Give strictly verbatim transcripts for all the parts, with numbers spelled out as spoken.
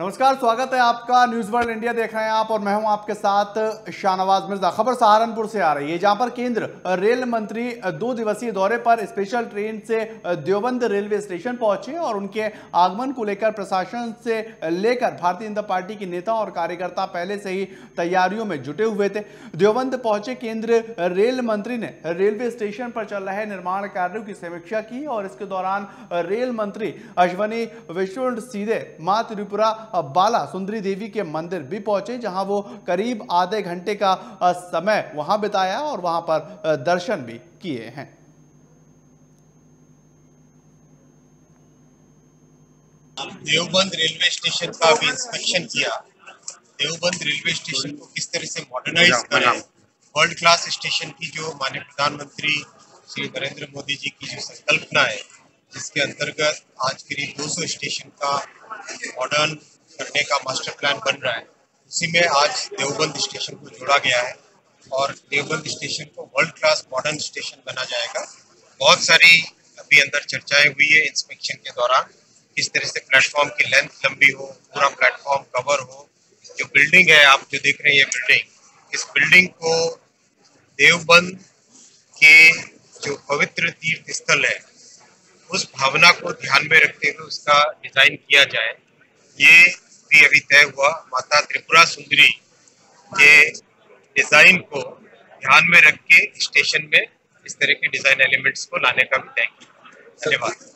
नमस्कार, स्वागत है आपका। न्यूज वर्ल्ड इंडिया देख रहे हैं आप और मैं हूं आपके साथ शाहनवाज मिर्जा। खबर सहारनपुर से आ रही है, जहां पर केंद्र रेल मंत्री दो दिवसीय दौरे पर स्पेशल ट्रेन से देवबंद रेलवे स्टेशन पहुंचे और उनके आगमन को लेकर प्रशासन से लेकर भारतीय जनता पार्टी के नेता और कार्यकर्ता पहले से ही तैयारियों में जुटे हुए थे। देवबंद पहुंचे केंद्र रेल मंत्री ने रेलवे स्टेशन पर चल रहे निर्माण कार्यों की समीक्षा की और इसके दौरान रेल मंत्री अश्विनी वैष्णव सीधे मां त्रिपुरा बाला सुंदरी देवी के मंदिर भी पहुंचे, जहां वो करीब आधे घंटे का समय वहां बिताया और वहां पर दर्शन भी किए हैं। देवबंद रेलवे स्टेशन का भी इंस्पेक्शन किया। देवबंद रेलवे स्टेशन को किस तरह से मॉडर्नाइज करें, वर्ल्ड क्लास स्टेशन की जो माननीय प्रधानमंत्री श्री नरेंद्र मोदी जी की जो संकल्पना है, जिसके अंतर्गत आज करीब दो सौ स्टेशन का मॉडर्न करने का मास्टर प्लान बन रहा है, उसी में आज देवबंद स्टेशन को जोड़ा गया है और देवबंद स्टेशन को वर्ल्ड क्लास मॉडर्न स्टेशन बना जाएगा। बहुत सारी अभी अंदर चर्चाएं हुई है इंस्पेक्शन के दौरान, किस तरह से प्लेटफॉर्म की लेंथ लंबी हो, पूरा प्लेटफॉर्म कवर हो। जो बिल्डिंग है आप जो देख रहे हैं, ये बिल्डिंग, इस बिल्डिंग को देवबंद के जो पवित्र तीर्थ स्थल है उस भावना को ध्यान में रखते हुए उसका डिजाइन किया जाए, ये भी अभी तय हुआ। माता त्रिपुरा सुंदरी के डिजाइन को ध्यान में रख के स्टेशन में इस तरह के डिजाइन एलिमेंट्स को लाने का भी तय किया। धन्यवाद।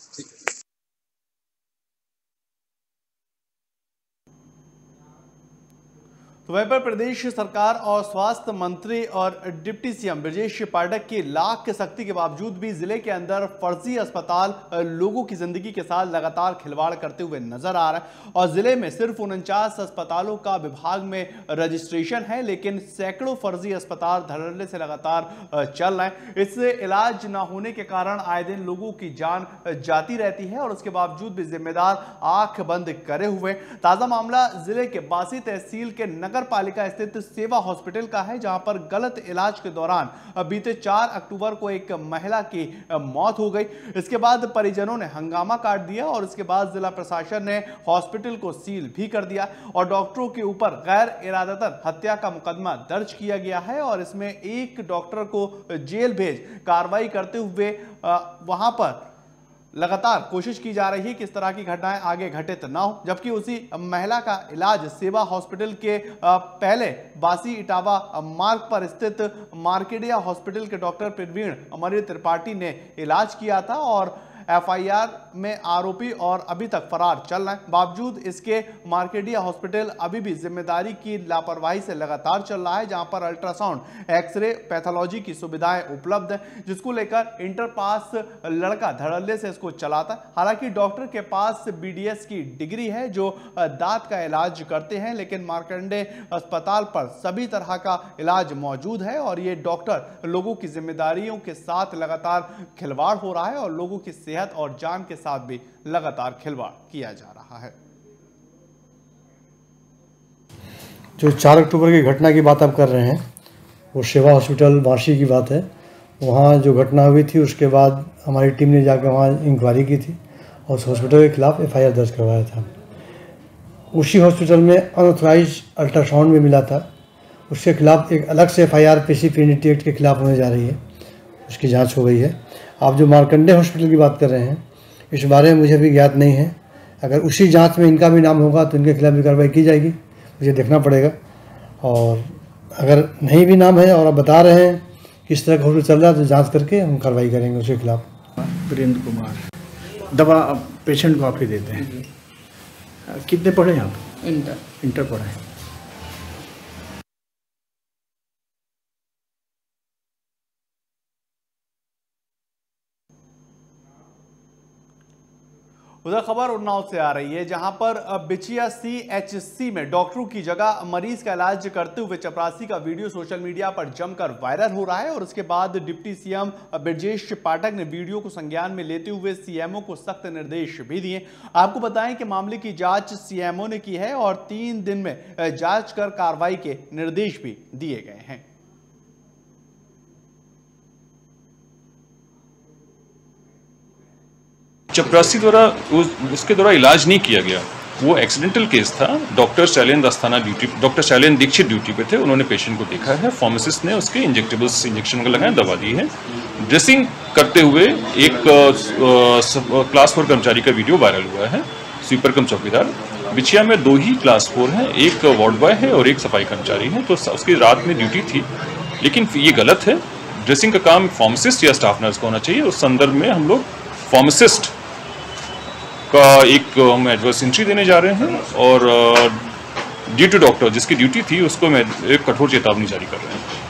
तो वहीं पर प्रदेश सरकार और स्वास्थ्य मंत्री और डिप्टी सीएम ब्रजेश पाठक की लाख के सख्ती के बावजूद भी जिले के अंदर फर्जी अस्पताल लोगों की जिंदगी के साथ लगातार खिलवाड़ करते हुए नजर आ रहा है और जिले में सिर्फ उनचास अस्पतालों का विभाग में रजिस्ट्रेशन है, लेकिन सैकड़ों फर्जी अस्पताल धड़ल्ले से लगातार चल रहे हैं। इससे इलाज न होने के कारण आए दिन लोगों की जान जाती रहती है और उसके बावजूद भी जिम्मेदार आंख बंद करे हुए। ताजा मामला जिले के बासी तहसील के नगर पालिका स्थित सेवा हॉस्पिटल का है, जहां पर गलत इलाज के दौरान बीते चार अक्टूबर को एक महिला की मौत हो गई। इसके बाद परिजनों ने हंगामा काट दिया और इसके बाद जिला प्रशासन ने हॉस्पिटल को सील भी कर दिया और डॉक्टरों के ऊपर गैर इरादतन हत्या का मुकदमा दर्ज किया गया है और इसमें एक डॉक्टर को जेल भेज कार्रवाई करते हुए वहां पर लगातार कोशिश की जा रही है कि इस तरह की घटनाएं आगे घटित ना हो। जबकि उसी महिला का इलाज सेवा हॉस्पिटल के पहले बासी इटावा मार्ग पर स्थित मार्केडिया हॉस्पिटल के डॉक्टर प्रवीण अमर त्रिपाठी ने इलाज किया था और एफआईआर में आरोपी और अभी तक फरार चल रहा है। बावजूद इसके मार्केडिया हॉस्पिटल अभी भी जिम्मेदारी की लापरवाही से लगातार चल रहा है, जहां पर अल्ट्रासाउंड, एक्सरे, पैथोलॉजी की सुविधाएं उपलब्ध है, जिसको लेकर इंटर पास लड़का धड़ल्ले से इसको चलाता है। हालांकि डॉक्टर के पास बीडीएस की डिग्री है जो दांत का इलाज करते हैं, लेकिन मार्कंडे अस्पताल पर सभी तरह का इलाज मौजूद है और ये डॉक्टर लोगों की जिम्मेदारियों के साथ लगातार खिलवाड़ हो रहा है और लोगों की सेहत और जान के साथ भी लगातार खिलवाड़ किया जा रहा है। जो चार अक्टूबर की घटना की बात आप कर रहे हैं, वो सेवा हॉस्पिटल वाशी की बात है। वहाँ जो घटना हुई थी उसके बाद हमारी टीम ने जाकर वहाँ इंक्वायरी की थी और उस हॉस्पिटल के खिलाफ एफआईआर दर्ज करवाया था। उसी हॉस्पिटल में अनऑथराइज अल्ट्रासाउंड भी मिला था, उसके खिलाफ एक अलग से एफआईआर पीसी पीएनडीटी एक्ट के खिलाफ होने जा रही है, उसकी जांच हो गई है। आप जो मार्कंडे हॉस्पिटल की बात कर रहे हैं, इस बारे में मुझे भी ज्ञात नहीं है। अगर उसी जांच में इनका भी नाम होगा तो इनके खिलाफ भी कार्रवाई की जाएगी, मुझे देखना पड़ेगा। और अगर नहीं भी नाम है और आप बता रहे हैं किस तरह का हॉस्पिटल चल रहा है तो जांच करके हम कार्रवाई करेंगे उसके खिलाफ। वीरेंद्र कुमार, दवा पेशेंट को आप ही देते हैं। कितने पढ़े आप? इंटर इंटर पढ़े हैं। उधर खबर उन्नाव से आ रही है, जहां पर बिछिया सीएचसी में डॉक्टरों की जगह मरीज का इलाज करते हुए चपरासी का वीडियो सोशल मीडिया पर जमकर वायरल हो रहा है और उसके बाद डिप्टी सीएम ब्रजेश पाठक ने वीडियो को संज्ञान में लेते हुए सीएमओ को सख्त निर्देश भी दिए। आपको बताएं कि मामले की जांच सीएमओ ने की है और तीन दिन में जांच कर कार्रवाई के निर्देश भी दिए गए हैं। चपरासी द्वारा उस, उसके द्वारा इलाज नहीं किया गया। वो एक्सीडेंटल केस था। Doctor Shailendra Asthana duty doctor Shailendra Dixit duty पे थे, उन्होंने पेशेंट को देखा है, फार्मासिस्ट ने उसके इंजेक्टेबल्स इंजेक्शन को लगाया, दवा दी है। ड्रेसिंग करते हुए एक क्लास फोर कर्मचारी का वीडियो वायरल हुआ है, स्वीपर कम चौकीदार। बिछिया में दो ही क्लास फोर हैं, एक वार्ड बॉय है और एक सफाई कर्मचारी है, तो उसकी रात में ड्यूटी थी, लेकिन ये गलत है। ड्रेसिंग का काम फार्मासिस्ट या स्टाफ नर्स का होना चाहिए। उस संदर्भ में हम लोग फार्मासिस्ट का एक हम एडवर्स एंट्री देने जा रहे हैं और ड्यूटी डॉक्टर जिसकी ड्यूटी थी उसको मैं एक कठोर चेतावनी जारी कर रहे हैं।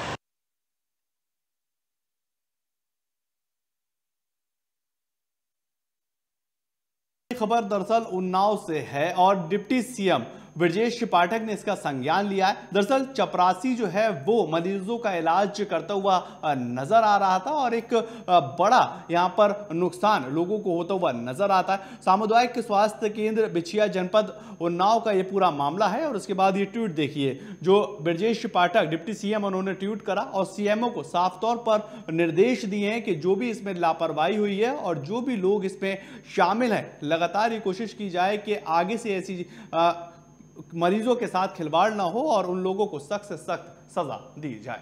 खबर दरअसल उन्नाव से है और डिप्टी सीएम ब्रजेश पाठक ने इसका संज्ञान लिया है। दरअसल चपरासी जो है वो मरीजों का इलाज करता हुआ नजर आ रहा था और एक बड़ा यहां पर नुकसान लोगों को होता हुआ नजर आता है। सामुदायिक स्वास्थ्य केंद्र बिछिया जनपद उन्नाव का ये पूरा मामला है और उसके बाद ये ट्वीट देखिए जो ब्रजेश पाठक डिप्टी सीएम उन्होंने ट्वीट करा और सीएमओ को साफ तौर पर निर्देश दिए हैं कि जो भी इसमें लापरवाही हुई है और जो भी लोग इसमें शामिल हैं, लगातार ये कोशिश की जाए कि आगे से ऐसी आ, मरीजों के साथ खिलवाड़ ना हो और उन लोगों को सख्त से सख्त सजा दी जाए।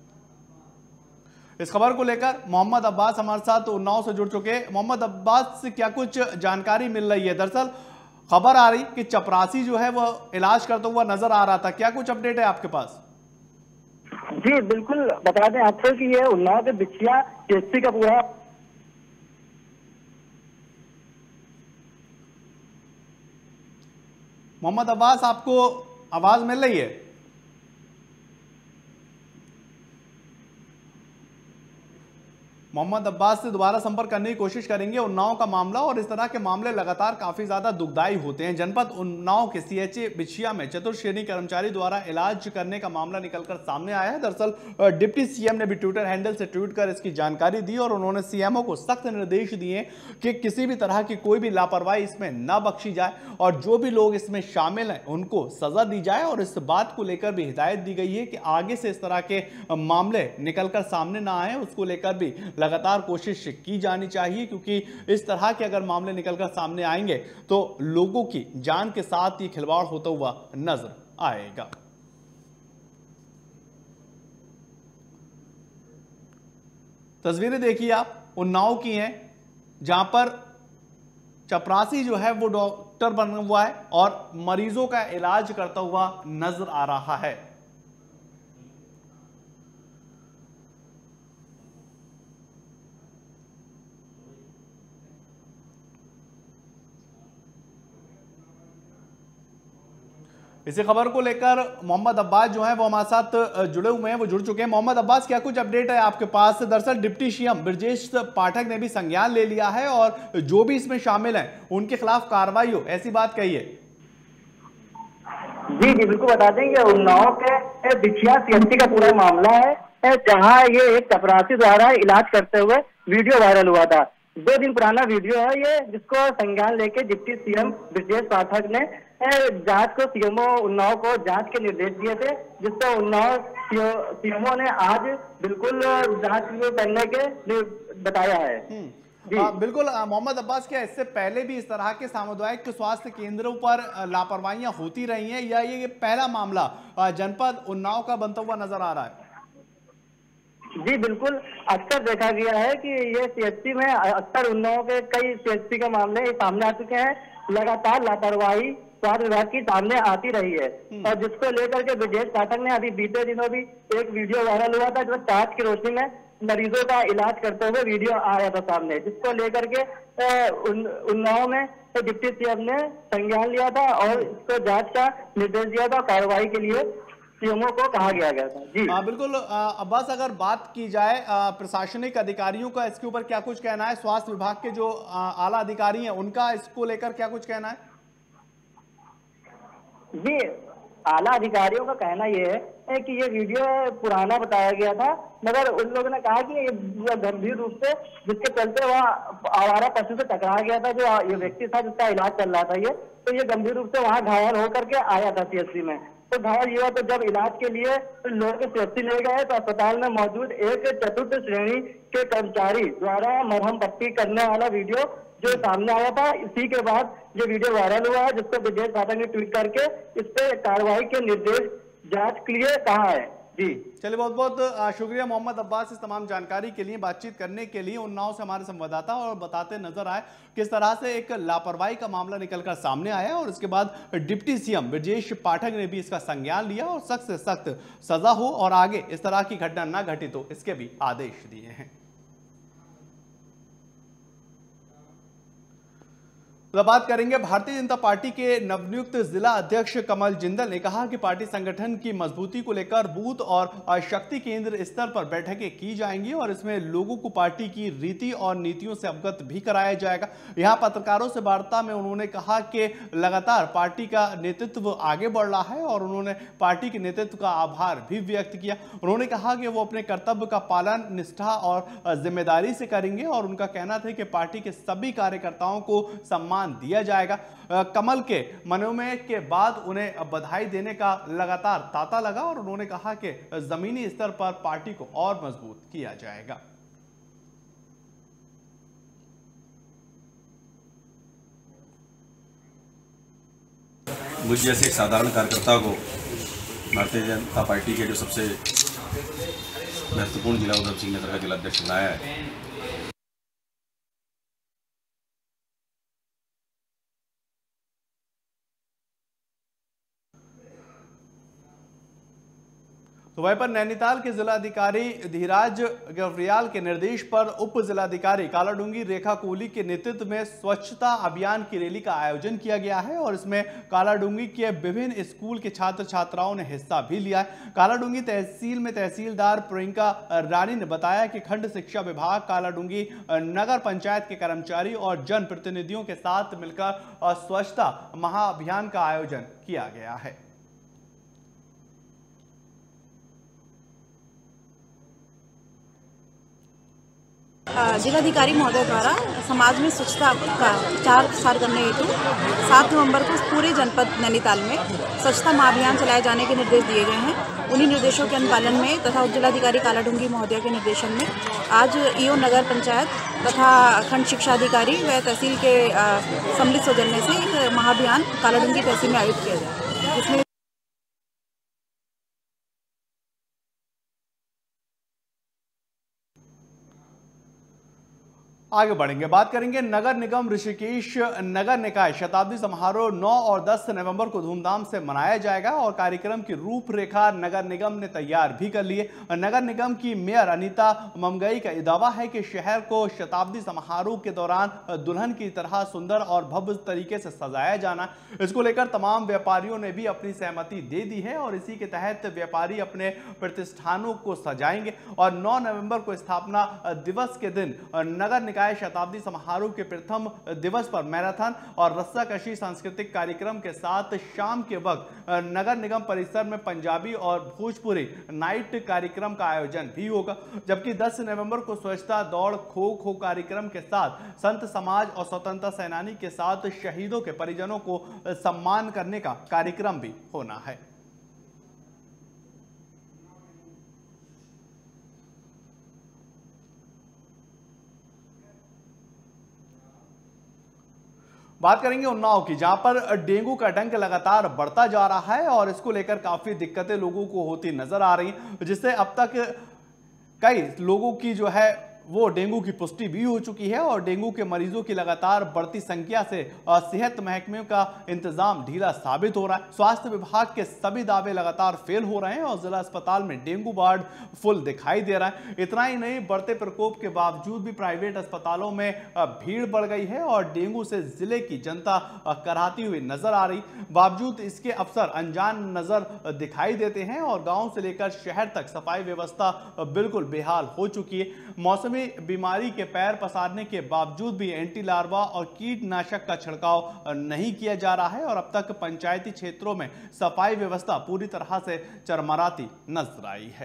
इस खबर को लेकर मोहम्मद अब्बास हमारे साथ उन्नाव से जुड़ चुके। मोहम्मद अब्बास से क्या कुछ जानकारी मिल रही है? दरअसल खबर आ रही कि चपरासी जो है वो इलाज करता हुआ नजर आ रहा था, क्या कुछ अपडेट है आपके पास? जी बिल्कुल, बता दें आपको कि ये उन्नाव के बिछिया टीएसपी का पूरा मोहम्मद अब्बास, आपको आवाज मिल रही है? मोहम्मद अब्बास से दोबारा संपर्क करने की कोशिश करेंगे। उन्नाव का मामला और इस तरह के मामले लगातार काफी ज्यादा दुखदायी होते हैं। जनपद उन्नाव के सीएचए बिछिया में चतुर्थ श्रेणी कर्मचारी द्वारा इलाज करने का मामला निकलकर सामने आया है। दरअसल डिप्टी सीएम ने भी ट्विटर हैंडल से ट्वीट कर इसकी जानकारी दी और उन्होंने सीएमओ को सख्त निर्देश दिए कि किसी भी तरह की कोई भी लापरवाही इसमें न बख्शी जाए और जो भी लोग इसमें शामिल हैं उनको सजा दी जाए। और इस बात को लेकर भी हिदायत दी गई है कि आगे से इस तरह के मामले निकलकर सामने ना आए, उसको लेकर भी लगातार कोशिश की जानी चाहिए, क्योंकि इस तरह के अगर मामले निकलकर सामने आएंगे तो लोगों की जान के साथ ये खिलवाड़ होता हुआ नजर आएगा। तस्वीरें देखिए आप उन्नाव की हैं, जहां पर चपरासी जो है वो डॉक्टर बना हुआ है और मरीजों का इलाज करता हुआ नजर आ रहा है। इसी खबर को लेकर मोहम्मद अब्बास जो है वो हमारे साथ जुड़े हुए हैं, वो जुड़ चुके हैं। मोहम्मद अब्बास, क्या कुछ अपडेट है आपके पास? दरअसल डिप्टी सीएम ब्रजेश पाठक ने भी संज्ञान ले लिया है और जो भी इसमें शामिल हैं उनके खिलाफ कार्रवाई हो, ऐसी बात कही है। जी जी बिल्कुल, बता देंगे उन्नाव के बिछिया सीएमसी का पूरा मामला है, जहां ये एक चपरासी द्वारा इलाज करते हुए वीडियो वायरल हुआ था। दो दिन पुराना वीडियो है ये, जिसको संज्ञान लेके डिप्टी सीएम ब्रजेश पाठक ने जांच को सीएमओ उन्नाव को जांच के निर्देश दिए थे, जिसको उन्नाव सीएमओ ने आज बिल्कुल जांच करने के बताया है। आ, बिल्कुल मोहम्मद अब्बास, क्या इससे पहले भी इस तरह के सामुदायिक स्वास्थ्य केंद्रों पर लापरवाहियां होती रही हैं या ये पहला मामला जनपद उन्नाव का बनता हुआ नजर आ रहा है? जी बिल्कुल, अक्सर देखा गया है कि ये सीएचसी में अक्सर उन्नाव के कई सीएचसी के मामले सामने आ चुके हैं। लगातार लापरवाही स्वास्थ्य विभाग की सामने आती रही है और जिसको लेकर के ब्रजेश पाठक ने अभी बीते दिनों भी एक वीडियो वायरल हुआ था, जो टार्च की रोशनी में मरीजों का इलाज करते हुए वीडियो आया था सामने, जिसको लेकर के उन्नाव में डिप्टी सीएम ने संज्ञान लिया था और इसको जांच का निर्देश दिया था। कार्रवाई के लिए सीएमओ को कहा गया गया था। जी आ, बिल्कुल अब्बास, अगर बात की जाए प्रशासनिक अधिकारियों का इसके ऊपर क्या कुछ कहना है? स्वास्थ्य विभाग के जो आला अधिकारी हैं उनका इसको लेकर क्या कुछ कहना है? जी, आला अधिकारियों का कहना यह है कि ये वीडियो पुराना बताया गया था, मगर उन लोगों ने कहा कि ये गंभीर रूप से जिसके चलते वह आवारा पशु से टकरा गया था, जो ये व्यक्ति था जिसका इलाज चल रहा था, ये तो ये गंभीर रूप से वहां घायल होकर के आया था सीएचसी में। तो घायल युवक तो जब इलाज के लिए लोग सीएचसी ले गए तो अस्पताल में मौजूद एक चतुर्थ श्रेणी के कर्मचारी द्वारा मरहम पट्टी करने वाला वीडियो जो सामने आया था, इसी के बाद ये वीडियो वायरल हुआ है, जिसको ब्रजेश पाठक ने ट्वीट करके इस पे कार्रवाई के निर्देश जांच के लिए कहा है। जी चलिए, बहुत बहुत शुक्रिया मोहम्मद अब्बास इस तमाम जानकारी के लिए, बातचीत करने के लिए। उन्नाव से हमारे संवाददाता और बताते नजर आए किस तरह से एक लापरवाही का मामला निकलकर सामने आया और उसके बाद डिप्टी सीएम ब्रजेश पाठक ने भी इसका संज्ञान लिया और सख्त से सख्त सजा हो और आगे इस तरह की घटना न घटित हो इसके भी आदेश दिए हैं। तो बात करेंगे भारतीय जनता पार्टी के नवनियुक्त जिला अध्यक्ष कमल जिंदल ने कहा कि पार्टी संगठन की मजबूती को लेकर बूथ और शक्ति केंद्र स्तर पर बैठकें की जाएंगी और इसमें लोगों को पार्टी की रीति और नीतियों से अवगत भी कराया जाएगा। यहां पत्रकारों से वार्ता में उन्होंने कहा कि लगातार पार्टी का नेतृत्व आगे बढ़ रहा है और उन्होंने पार्टी के नेतृत्व का आभार भी व्यक्त किया। उन्होंने कहा कि वो अपने कर्तव्य का पालन निष्ठा और जिम्मेदारी से करेंगे और उनका कहना था कि पार्टी के सभी कार्यकर्ताओं को सम्मान दिया जाएगा। कमल के मनोमय के बाद उन्हें बधाई देने का लगातार तांता लगा और उन्होंने कहा कि जमीनी स्तर पर पार्टी को और मजबूत किया जाएगा। मुझ जैसे एक साधारण कार्यकर्ता को भारतीय जनता पार्टी के जो सबसे महत्वपूर्ण जिला उधम सिंह नगर का जिला अध्यक्ष बनाया है, तो वहीं पर नैनीताल के जिलाधिकारी धीराज गवरियाल के निर्देश पर उप जिलाधिकारी कालाडूंगी रेखा कोहली के नेतृत्व में स्वच्छता अभियान की रैली का आयोजन किया गया है और इसमें कालाडूंगी के विभिन्न स्कूल के छात्र छात्राओं ने हिस्सा भी लिया है। कालाडूंगी तहसील में तहसीलदार प्रियंका रानी ने बताया कि खंड शिक्षा विभाग कालाडूंगी नगर पंचायत के कर्मचारी और जनप्रतिनिधियों के साथ मिलकर स्वच्छता महाअभियान का आयोजन किया गया है। जिलाधिकारी महोदय द्वारा समाज में स्वच्छता का प्रचार प्रसार करने हेतु सात नवंबर को पूरे जनपद नैनीताल में स्वच्छता महाअभियान चलाए जाने के निर्देश दिए गए हैं। उन्हीं निर्देशों के अनुपालन में तथा उप जिलाधिकारी कालाडूंगी महोदय के निर्देशन में आज ईओ नगर पंचायत तथा खंड शिक्षा अधिकारी व तहसील के सम्मिलित सौजन्य से एक महाअभियान कालाडूंगी तहसील में आयोजित किया गया, जिसमें आगे बढ़ेंगे, बात करेंगे नगर निगम ऋषिकेश नगर निकाय शताब्दी समारोह नौ और दस नवंबर को धूमधाम से मनाया जाएगा और कार्यक्रम की रूपरेखा नगर निगम ने तैयार भी कर ली है। नगर निगम की मेयर अनीता ममगई का दावा है कि शहर को शताब्दी समारोह के दौरान दुल्हन की तरह सुंदर और भव्य तरीके से सजाया जाना। इसको लेकर तमाम व्यापारियों ने भी अपनी सहमति दे दी है और इसी के तहत व्यापारी अपने प्रतिष्ठानों को सजाएंगे और नौ नवंबर को स्थापना दिवस के दिन नगर निकाय शताब्दी समारोह के प्रथम दिवस पर मैराथन और रस्साकशी सांस्कृतिक कार्यक्रम के साथ शाम के वक्त नगर निगम परिसर में पंजाबी और भोजपुरी नाइट कार्यक्रम का आयोजन भी होगा। जबकि दस नवंबर को स्वच्छता दौड़ खो खो कार्यक्रम के साथ संत समाज और स्वतंत्रता सेनानी के साथ शहीदों के परिजनों को सम्मान करने का कार्यक्रम भी होना है। बात करेंगे उन्नाव की, जहां पर डेंगू का डंक लगातार बढ़ता जा रहा है और इसको लेकर काफी दिक्कतें लोगों को होती नजर आ रही हैं, जिससे अब तक कई लोगों की जो है वो डेंगू की पुष्टि भी हो चुकी है और डेंगू के मरीजों की लगातार बढ़ती संख्या से सेहत महकमे का इंतजाम ढीला साबित हो रहा है। स्वास्थ्य विभाग के सभी दावे लगातार फेल हो रहे हैं और जिला अस्पताल में डेंगू वार्ड फुल दिखाई दे रहा है। इतना ही नहीं, बढ़ते प्रकोप के बावजूद भी प्राइवेट अस्पतालों में भीड़ बढ़ गई है और डेंगू से जिले की जनता कराहती हुई नजर आ रही। बावजूद इसके अफसर अनजान नजर दिखाई देते हैं और गाँव से लेकर शहर तक सफाई व्यवस्था बिल्कुल बेहाल हो चुकी है। मौसम बीमारी के पैर पसारने के बावजूद भी एंटी लार्वा और कीटनाशक का छिड़काव नहीं किया जा रहा है और अब तक पंचायती क्षेत्रों में सफाई व्यवस्था पूरी तरह से चरमराती नजर आई है।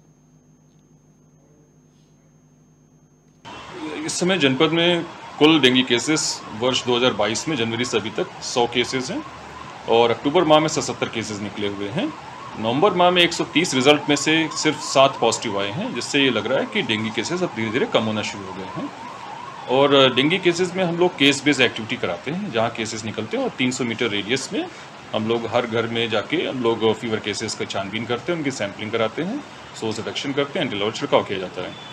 इस समय जनपद में कुल डेंगू केसेस वर्ष दो हज़ार बाईस में जनवरी से अभी तक सौ केसेस हैं और अक्टूबर माह में सतहत्तर केसेस निकले हुए हैं। नवंबर माह में एक सौ तीस रिजल्ट में से सिर्फ सात पॉजिटिव आए हैं, जिससे ये लग रहा है कि डेंगू केसेस अब धीरे धीरे कम होना शुरू हो गए हैं। और डेंगू केसेस में हम लोग केस बेस्ड एक्टिविटी कराते हैं, जहाँ केसेस निकलते हैं और तीन सौ मीटर रेडियस में हम लोग हर घर में जाके हम लोग फीवर केसेस का छानबीन करते हैं, उनकी सैंपलिंग कराते हैं, सोर्स इफेक्शन करते हैं, एंटीवायरल छिड़काव किया जाता है।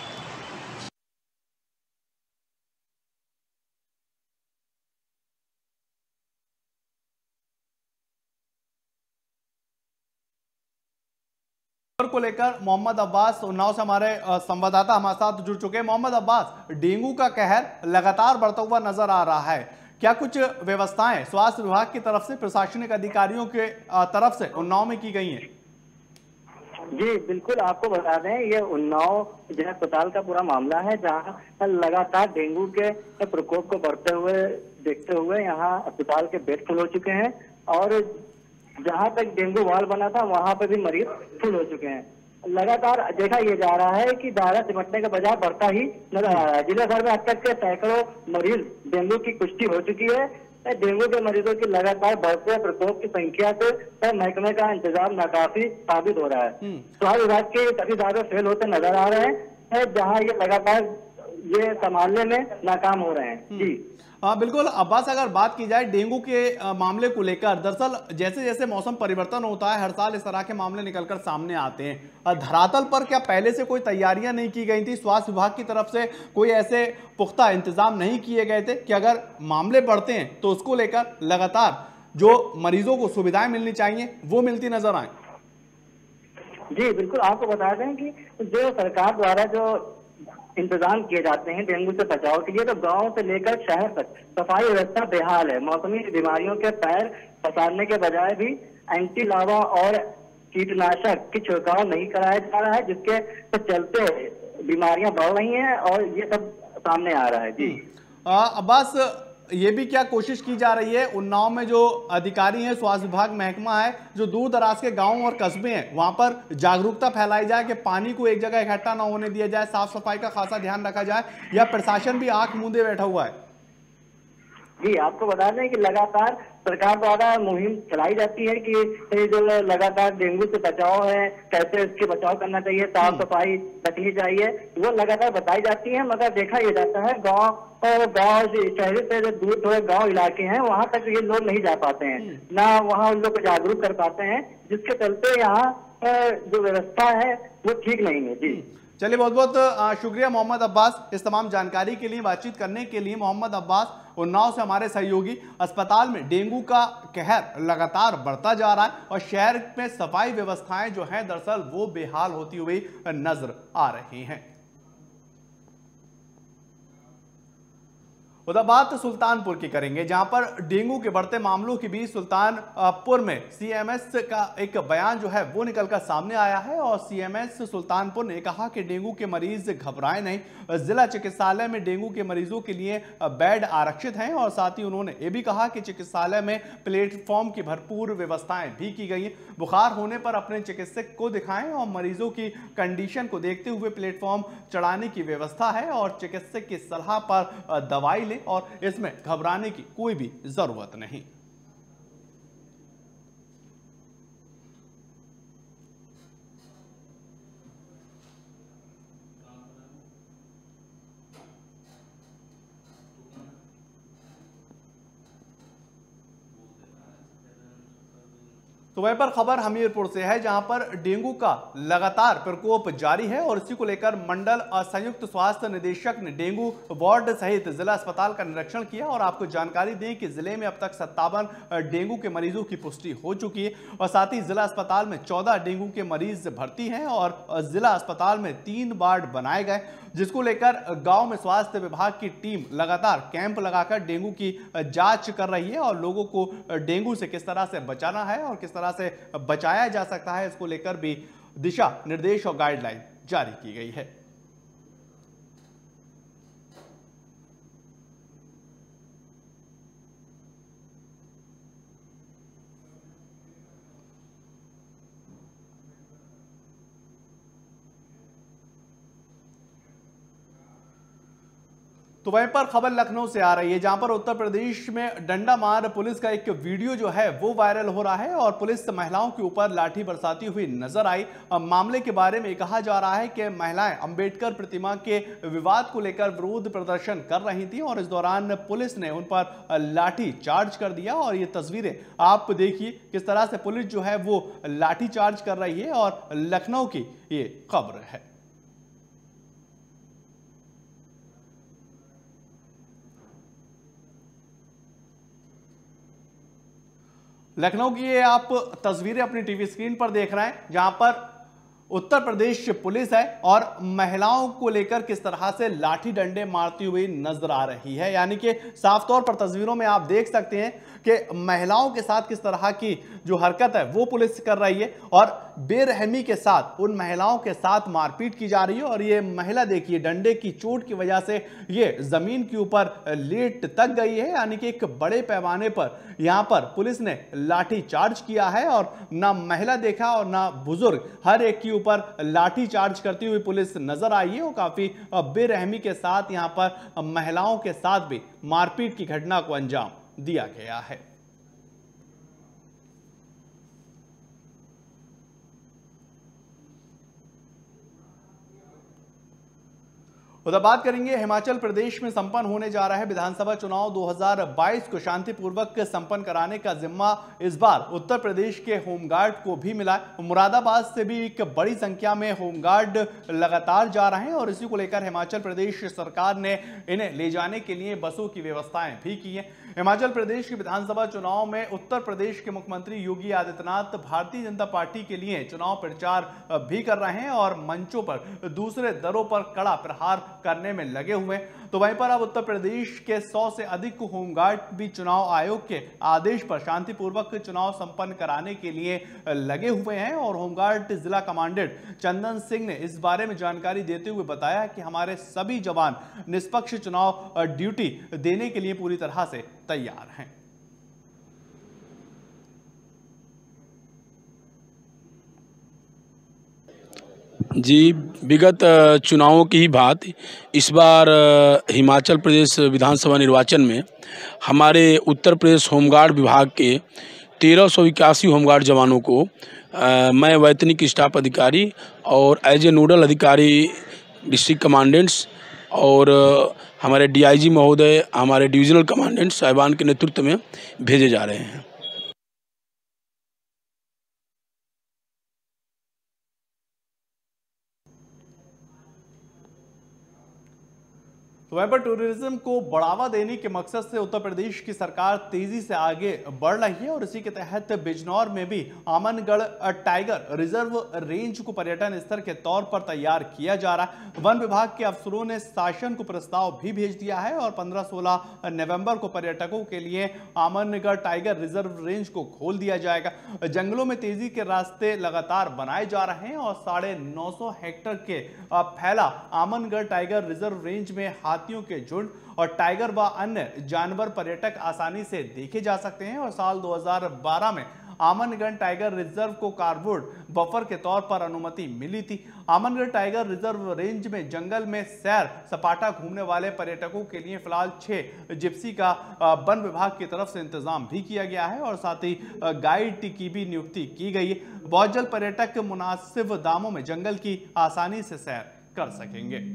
को लेकर मोहम्मद अब्बास उन्नाव से हमारे संवाददाता हमारे साथ जुड़ चुके हैं। मोहम्मद अब्बास, डेंगू का कहर लगातार बढ़ता हुआ नजर आ रहा है, क्या कुछ व्यवस्थाएं स्वास्थ्य विभाग की तरफ से, प्रशासनिक अधिकारियों के तरफ से उन्नाव में की गई हैं? जी बिल्कुल, आपको बता दें ये उन्नाव जिला अस्पताल का पूरा मामला है, जहां लगातार डेंगू के प्रकोप को बढ़ते हुए देखते हुए यहाँ अस्पताल के बेड फुल हो चुके हैं और जहां तक डेंगू वार्ड बना था वहां पर भी मरीज फुल हो चुके हैं। लगातार देखा यह जा रहा है कि दायरा सिमटने का बजाय बढ़ता ही नजर आ रहा है। जिला भर में अब तक के सैकड़ों मरीज डेंगू की पुष्टि हो चुकी है। डेंगू के मरीजों की लगातार बढ़ते प्रकोप की संख्या से महकमे का इंतजाम नाकाफी साबित हो रहा है। स्वास्थ्य विभाग के सभी दावे फेल होते नजर आ रहे हैं, जहाँ ये लगातार ये संभालने में नाकाम हो रहे हैं। जी हाँ बिल्कुल अब्बास, अगर बात की जाए डेंगू के मामले को लेकर, दरअसल जैसे जैसे मौसम परिवर्तन होता है हर साल इस तरह के मामले निकलकर सामने आते हैं। धरातल पर क्या पहले से कोई तैयारियां नहीं की गई थी? स्वास्थ्य विभाग की तरफ से कोई ऐसे पुख्ता इंतजाम नहीं किए गए थे कि अगर मामले बढ़ते हैं तो उसको लेकर लगातार जो मरीजों को सुविधाएं मिलनी चाहिए वो मिलती नजर आए? जी बिल्कुल, आपको बता दें कि जो सरकार द्वारा जो इंतजाम किए जाते हैं डेंगू से बचाव के लिए, तो गांव से लेकर शहर तक सफाई व्यवस्था बेहाल है। मौसमी बीमारियों के पैर पसारने के बजाय भी एंटी लार्वा और कीटनाशक की छिड़काव नहीं कराया जा रहा है, जिसके चलते बीमारियां बढ़ रही हैं और ये सब सामने आ रहा है। जी अब्बास, ये भी क्या कोशिश की जा रही है उन्नाव में जो अधिकारी हैं, स्वास्थ्य विभाग महकमा है, जो दूर दराज के गांव और कस्बे हैं वहां पर जागरूकता फैलाई जाए कि पानी को एक जगह इकट्ठा ना होने दिया जाए, साफ सफाई का खासा ध्यान रखा जाए, या प्रशासन भी आंख मूंदे बैठा हुआ है? जी आपको बता दें कि लगातार सरकार द्वारा मुहिम चलाई जाती है कि जो लगातार डेंगू से बचाव है, कैसे इसके बचाव करना चाहिए, साफ सफाई रखनी चाहिए, वो लगातार बताई जाती है। मगर देखा यह जाता है गांव और गांव शहर से जो दूर थोड़े गांव इलाके हैं वहां तक ये लोग नहीं जा पाते हैं, ना वहां उन लोग को जागरूक कर पाते हैं, जिसके चलते यहाँ जो व्यवस्था है वो ठीक नहीं है। जी चलिए, बहुत बहुत शुक्रिया मोहम्मद अब्बास इस तमाम जानकारी के लिए, बातचीत करने के लिए। मोहम्मद अब्बास उन्नाव से हमारे सहयोगी। अस्पताल में डेंगू का कहर लगातार बढ़ता जा रहा है और शहर में सफाई व्यवस्थाएं जो हैं दरअसल वो बेहाल होती हुई नजर आ रही हैं। उधर बात सुल्तानपुर की करेंगे, जहां पर डेंगू के बढ़ते मामलों के बीच सुल्तानपुर में सीएमएस का एक बयान जो है वो निकलकर सामने आया है और सीएमएस सुल्तानपुर ने कहा कि डेंगू के मरीज घबराएं नहीं, जिला चिकित्सालय में डेंगू के मरीजों के लिए बेड आरक्षित हैं और साथ ही उन्होंने ये भी कहा कि चिकित्सालय में प्लेटफॉर्म की भरपूर व्यवस्थाएं भी की गई हैं। बुखार होने पर अपने चिकित्सक को दिखाएं और मरीजों की कंडीशन को देखते हुए प्लेटफॉर्म चढ़ाने की व्यवस्था है और चिकित्सक की सलाह पर दवाई और इसमें घबराने की कोई भी जरूरत नहीं। तो वहीं पर खबर हमीरपुर से है, जहां पर डेंगू का लगातार प्रकोप जारी है और इसी को लेकर मंडल संयुक्त स्वास्थ्य निदेशक ने डेंगू वार्ड सहित जिला अस्पताल का निरीक्षण किया और आपको जानकारी दें कि जिले में अब तक सत्तावन डेंगू के मरीजों की पुष्टि हो चुकी है और साथ ही जिला अस्पताल में चौदह डेंगू के मरीज भर्ती हैं और जिला अस्पताल में तीन वार्ड बनाए गए, जिसको लेकर गांव में स्वास्थ्य विभाग की टीम लगातार कैंप लगाकर डेंगू की जांच कर रही है और लोगों को डेंगू से किस तरह से बचाना है और किस तरह से बचाया जा सकता है इसको लेकर भी दिशा निर्देश और गाइडलाइन जारी की गई है। तो वहीं पर खबर लखनऊ से आ रही है, जहां पर उत्तर प्रदेश में डंडा मार पुलिस का एक वीडियो जो है वो वायरल हो रहा है और पुलिस महिलाओं के ऊपर लाठी बरसाती हुई नजर आई। मामले के बारे में कहा जा रहा है कि महिलाएं अंबेडकर प्रतिमा के विवाद को लेकर विरोध प्रदर्शन कर रही थी और इस दौरान पुलिस ने उन पर लाठी चार्ज कर दिया। और ये तस्वीरें आप देखिए किस तरह से पुलिस जो है वो लाठी चार्ज कर रही है और लखनऊ की ये खबर है। लखनऊ की ये आप तस्वीरें अपनी टीवी स्क्रीन पर देख रहे हैं, जहां पर उत्तर प्रदेश पुलिस है और महिलाओं को लेकर किस तरह से लाठी डंडे मारती हुई नजर आ रही है। यानी कि साफ तौर पर तस्वीरों में आप देख सकते हैं कि महिलाओं के साथ किस तरह की जो हरकत है वो पुलिस कर रही है और बेरहमी के साथ उन महिलाओं के साथ मारपीट की जा रही है। और ये महिला देखिए डंडे की चोट की वजह से ये जमीन के ऊपर लेट तक गई है। यानी कि एक बड़े पैमाने पर यहां पर पुलिस ने लाठी चार्ज किया है और ना महिला देखा और ना बुजुर्ग, हर एक के ऊपर लाठी चार्ज करती हुई पुलिस नजर आई है और काफी बेरहमी के साथ यहां पर महिलाओं के साथ भी मारपीट की घटना को अंजाम दिया गया है। उधर बात करेंगे हिमाचल प्रदेश में संपन्न होने जा रहा है विधानसभा चुनाव दो हज़ार बाईस को शांतिपूर्वक संपन्न कराने का जिम्मा इस बार उत्तर प्रदेश के होमगार्ड को भी मिला है। मुरादाबाद से भी एक बड़ी संख्या में होमगार्ड लगातार जा रहे हैं और इसी को लेकर हिमाचल प्रदेश सरकार ने इन्हें ले जाने के लिए बसों की व्यवस्थाएं भी की हैं। हिमाचल प्रदेश के विधानसभा चुनाव में उत्तर प्रदेश के मुख्यमंत्री योगी आदित्यनाथ भारतीय जनता पार्टी के लिए चुनाव प्रचार भी कर रहे हैं और मंचों पर दूसरे दलों पर कड़ा प्रहार करने में लगे हुए। तो वहीं पर अब उत्तर प्रदेश के सौ से अधिक होमगार्ड भी चुनाव आयोग के आदेश पर शांतिपूर्वक चुनाव संपन्न कराने के लिए लगे हुए हैं। और होमगार्ड जिला कमांडेंट चंदन सिंह ने इस बारे में जानकारी देते हुए बताया कि हमारे सभी जवान निष्पक्ष चुनाव ड्यूटी देने के लिए पूरी तरह से तैयार हैं। जी, विगत चुनावों की ही बात इस बार हिमाचल प्रदेश विधानसभा निर्वाचन में हमारे उत्तर प्रदेश होमगार्ड विभाग के तेरह सौ इक्यासी होमगार्ड जवानों को आ, मैं वैतनिक स्टाफ अधिकारी और एज ए नोडल अधिकारी डिस्ट्रिक्ट कमांडेंट्स और हमारे डीआईजी महोदय, हमारे डिविजनल कमांडेंट साहिबान के नेतृत्व में भेजे जा रहे हैं। तो वहीं पर टूरिज्म को बढ़ावा देने के मकसद से उत्तर प्रदेश की सरकार तेजी से आगे बढ़ रही है और इसी के तहत बिजनौर में भी आमनगढ़ टाइगर रिजर्व रेंज को पर्यटन स्थल के तौर पर तैयार किया जा रहा है। वन विभाग के अफसरों ने शासन को प्रस्ताव भी भेज दिया है और पंद्रह सोलह नवंबर को पर्यटकों के लिए आमनगढ़ टाइगर रिजर्व रेंज को खोल दिया जाएगा। जंगलों में तेजी के रास्ते लगातार बनाए जा रहे हैं और साढ़े नौ सौ हेक्टेयर के फैला आमनगढ़ टाइगर रिजर्व रेंज में हाथियों के झुंड और टाइगर व अन्य जानवर पर्यटक आसानी से देखे जा सकते हैं। और साल दो हज़ार बारह में आमनगढ़ टाइगर रिजर्व को कार्बोर्ड बफर के तौर पर अनुमति मिली थी। आमनगढ़ टाइगर रिजर्व रेंज में जंगल में सैर सपाटा घूमने वाले पर्यटकों के लिए फिलहाल छह जिप्सी का वन विभाग की तरफ से इंतजाम भी किया गया है और साथ ही गाइड की भी नियुक्ति की गई है। बहुत जल्द पर्यटक मुनासिब दामों में जंगल की आसानी से सैर कर सकेंगे।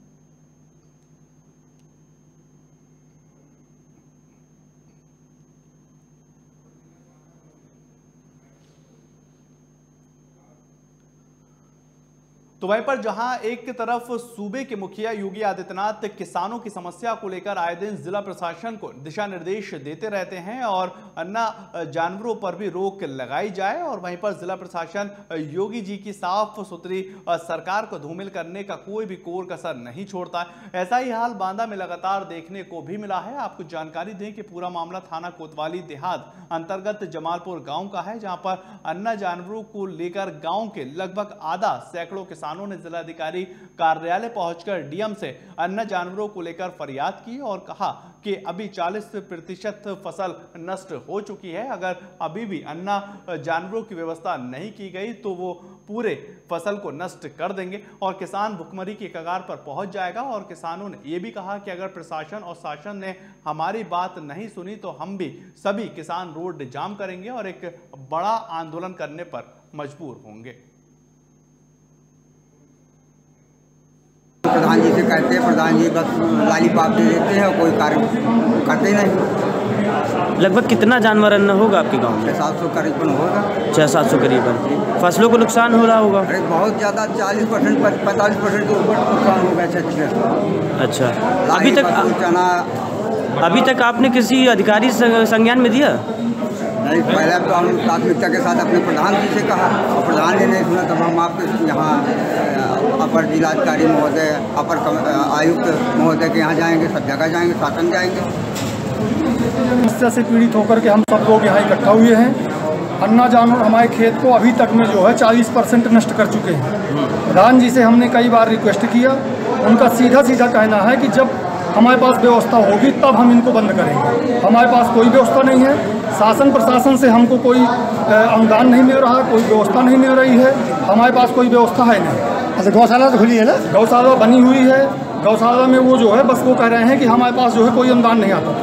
तो वहीं पर जहां एक तरफ सूबे के मुखिया योगी आदित्यनाथ किसानों की समस्या को लेकर आए दिन जिला प्रशासन को दिशा निर्देश देते रहते हैं और अन्य जानवरों पर भी रोक लगाई जाए, और वहीं पर जिला प्रशासन योगी जी की साफ सुथरी सरकार को धूमिल करने का कोई भी कोर कसर नहीं छोड़ता। ऐसा ही हाल बांदा में लगातार देखने को भी मिला है। आपको जानकारी दें कि पूरा मामला थाना कोतवाली देहात अंतर्गत जमालपुर गाँव का है, जहाँ पर अन्य जानवरों को लेकर गाँव के लगभग आधा सैकड़ों किसान किसानों ने जिलाधिकारी कार्यालय पहुंचकर डीएम से अन्य जानवरों को लेकर फरियाद की और कहा कि अभी चालीस प्रतिशत फसल नष्ट हो चुकी है। अगर अभी भी अन्य जानवरों की व्यवस्था नहीं की गई तो वो पूरे फसल को नष्ट कर देंगे और किसान भुखमरी की कगार पर पहुंच जाएगा। और किसानों ने यह भी कहा कि अगर प्रशासन और शासन ने हमारी बात नहीं सुनी तो हम भी सभी किसान रोड जाम करेंगे और एक बड़ा आंदोलन करने पर मजबूर होंगे। प्रधान जी से कहते हैं, प्रधान जी बस लालीपाप दे देते हैं और कोई कार्य करते नहीं। लगभग कितना जानवर अन्न होगा आपके गांव में? छः सात सौ करीबन होगा। छः सात सौ करीबन। फसलों को नुकसान हो रहा होगा? अरे बहुत ज़्यादा, चालीस परसेंट पैंतालीस परसेंट के ऊपर नुकसान हो गया क्षेत्र से। अच्छा, अभी तक चना अभी तक आपने किसी अधिकारी संज्ञान में दिया? नहीं, पहले तो हम प्राथमिकता के साथ अपने प्रधान जी से कहा और प्रधान जी नहीं सुना, तब हम आपके यहाँ अपर जिलाधिकारी महोदय, अपर आयुक्त महोदय के यहाँ जाएंगे, सब जगह जाएंगे, शासन जाएंगे। समस्या से पीड़ित होकर के हम सब लोग यहाँ इकट्ठा हुए हैं। अन्ना जानवर हमारे खेत को अभी तक में जो है चालीस परसेंट नष्ट कर चुके हैं। प्रधान जी से हमने कई बार रिक्वेस्ट किया, उनका सीधा सीधा कहना है कि जब हमारे पास व्यवस्था होगी तब हम इनको बंद करेंगे। हमारे पास कोई व्यवस्था नहीं है, शासन प्रशासन से हमको कोई अनुदान नहीं मिल रहा, कोई व्यवस्था नहीं मिल रही है, हमारे पास कोई व्यवस्था है नहीं। अच्छा, गौशाला तो खुली है ना? गौशाला बनी हुई है, गौशाला में वो जो है बस वो कह रहे हैं कि हमारे पास जो है कोई अनुदान नहीं आता।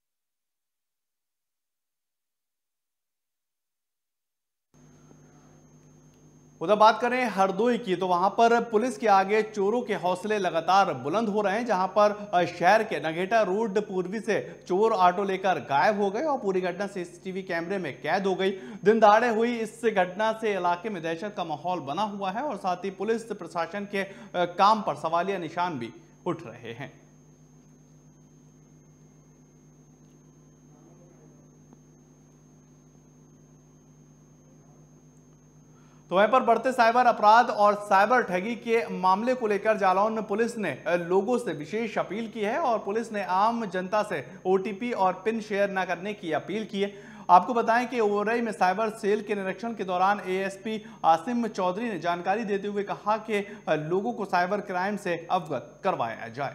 उधर बात करें हरदोई की तो वहां पर पुलिस के आगे चोरों के हौसले लगातार बुलंद हो रहे हैं, जहां पर शहर के नगेटा रोड पूर्वी से चोर ऑटो लेकर गायब हो गए और पूरी घटना सीसीटीवी कैमरे में कैद हो गई। दिन दहाड़े हुई इस घटना से इलाके में दहशत का माहौल बना हुआ है और साथ ही पुलिस प्रशासन के काम पर सवालिया निशान भी उठ रहे हैं। तो वहीं पर बढ़ते साइबर अपराध और साइबर ठगी के मामले को लेकर जालौन पुलिस ने लोगों से विशेष अपील की है और पुलिस ने आम जनता से ओटीपी और पिन शेयर न करने की अपील की है। आपको बताएं कि ओवरई में साइबर सेल के निरीक्षण के दौरान एएसपी आसिम चौधरी ने जानकारी देते हुए कहा कि लोगों को साइबर क्राइम से अवगत करवाया जाए।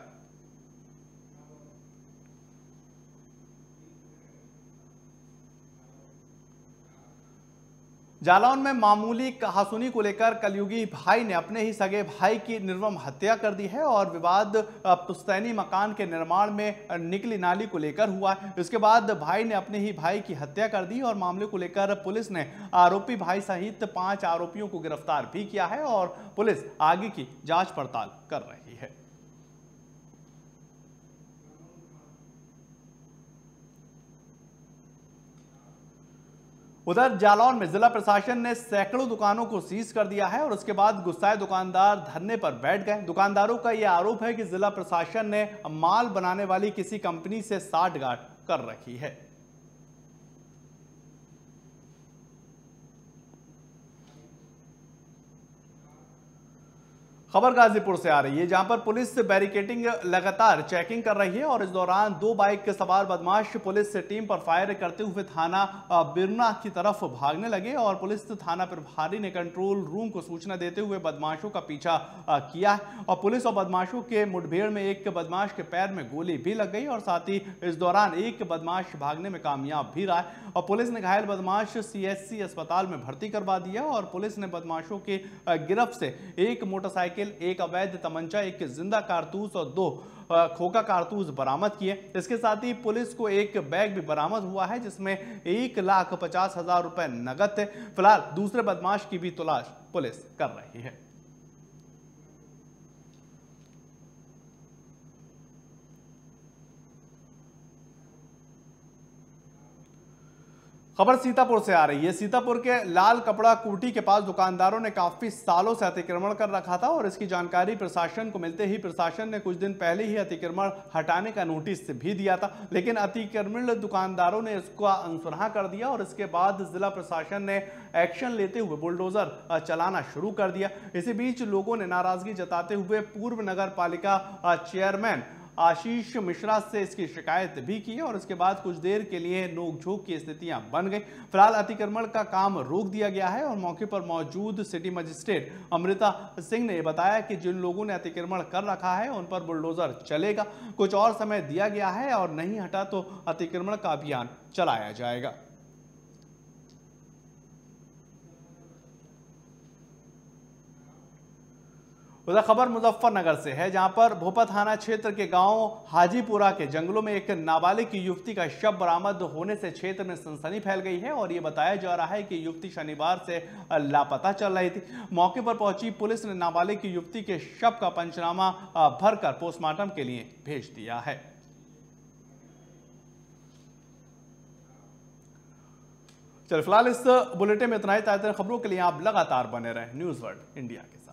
जालौन में मामूली कहासुनी को लेकर कलयुगी भाई ने अपने ही सगे भाई की निर्मम हत्या कर दी है और विवाद पुश्तैनी मकान के निर्माण में निकली नाली को लेकर हुआ। इसके बाद भाई ने अपने ही भाई की हत्या कर दी और मामले को लेकर पुलिस ने आरोपी भाई सहित पांच आरोपियों को गिरफ्तार भी किया है और पुलिस आगे की जांच पड़ताल कर रही है। उधर जालौन में जिला प्रशासन ने सैकड़ों दुकानों को सीज कर दिया है और उसके बाद गुस्साए दुकानदार धरने पर बैठ गए। दुकानदारों का यह आरोप है कि जिला प्रशासन ने माल बनाने वाली किसी कंपनी से साठगांठ कर रखी है। खबर गाजीपुर से आ रही है, जहां पर पुलिस बैरिकेडिंग लगातार चेकिंग कर रही है और इस दौरान दो बाइक के सवार बदमाश पुलिस से टीम पर फायर करते हुए थाना बिरना की तरफ भागने लगे और पुलिस थाना प्रभारी ने कंट्रोल रूम को सूचना देते हुए बदमाशों का पीछा किया है और पुलिस और बदमाशों के मुठभेड़ में एक बदमाश के पैर में गोली भी लग गई और साथ ही इस दौरान एक बदमाश भागने में कामयाब भी रहा है और पुलिस ने घायल बदमाश सीएचसी अस्पताल में भर्ती करवा दिया और पुलिस ने बदमाशों की गिरफ्त से एक मोटरसाइकिल, एक अवैध तमंचा, एक जिंदा कारतूस और दो खोखा कारतूस बरामद किए। इसके साथ ही पुलिस को एक बैग भी बरामद हुआ है जिसमें एक लाख पचास हजार रुपए नगद थे। फिलहाल दूसरे बदमाश की भी तलाश पुलिस कर रही है। खबर सीतापुर से आ रही है। सीतापुर के लाल कपड़ा कुटी के पास दुकानदारों ने काफी सालों से अतिक्रमण कर रखा था और इसकी जानकारी प्रशासन को मिलते ही प्रशासन ने कुछ दिन पहले ही अतिक्रमण हटाने का नोटिस भी दिया था, लेकिन अतिक्रमण दुकानदारों ने इसका अनसुना कर दिया और इसके बाद जिला प्रशासन ने एक्शन लेते हुए बुलडोजर चलाना शुरू कर दिया। इसी बीच लोगों ने नाराजगी जताते हुए पूर्व नगर पालिका चेयरमैन आशीष मिश्रा से इसकी शिकायत भी की और उसके बाद कुछ देर के लिए नोकझोंक की स्थितियां बन गई। फिलहाल अतिक्रमण का काम रोक दिया गया है और मौके पर मौजूद सिटी मजिस्ट्रेट अमृता सिंह ने बताया कि जिन लोगों ने अतिक्रमण कर रखा है उन पर बुलडोजर चलेगा। कुछ और समय दिया गया है और नहीं हटा तो अतिक्रमण का अभियान चलाया जाएगा। उधर खबर मुजफ्फरनगर से है, जहां पर भोपा थाना क्षेत्र के गांव हाजीपुरा के जंगलों में एक नाबालिग की युवती का शव बरामद होने से क्षेत्र में सनसनी फैल गई है और ये बताया जा रहा है कि युवती शनिवार से लापता चल रही थी। मौके पर पहुंची पुलिस ने नाबालिग की युवती के शव का पंचनामा भरकर पोस्टमार्टम के लिए भेज दिया है। चल फिलहाल इस बुलेटिन में इतना ही। ताज़ा खबरों के लिए आप लगातार बने रहें न्यूज़ वर्ल्ड इंडिया के।